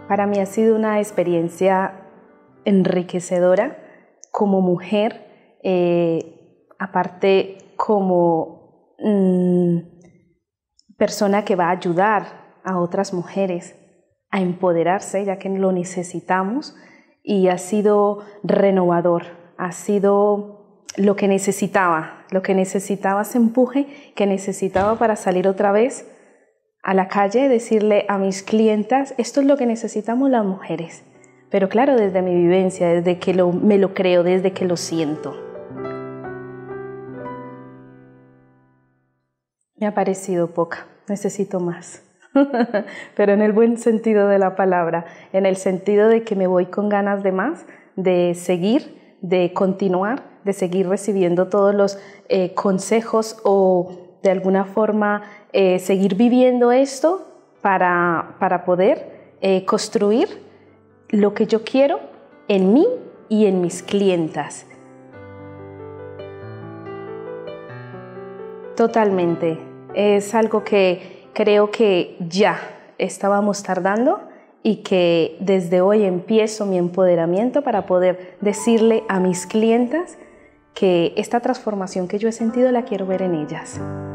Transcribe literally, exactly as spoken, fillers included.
Para mí ha sido una experiencia enriquecedora como mujer, eh, aparte como mmm, persona que va a ayudar a otras mujeres a empoderarse, ya que lo necesitamos, y ha sido renovador, ha sido lo que necesitaba, lo que necesitaba ese empuje que necesitaba para salir otra vez a la calle, decirle a mis clientas, esto es lo que necesitamos las mujeres, pero claro, desde mi vivencia, desde que lo, me lo creo, desde que lo siento. Me ha parecido poca, necesito más, pero en el buen sentido de la palabra, en el sentido de que me voy con ganas de más, de seguir, de continuar, de seguir recibiendo todos los eh, consejos o de alguna forma eh, seguir viviendo esto para, para poder eh, construir lo que yo quiero en mí y en mis clientas. Totalmente. Es algo que creo que ya estábamos tardando y que desde hoy empiezo mi empoderamiento para poder decirle a mis clientas que esta transformación que yo he sentido la quiero ver en ellas.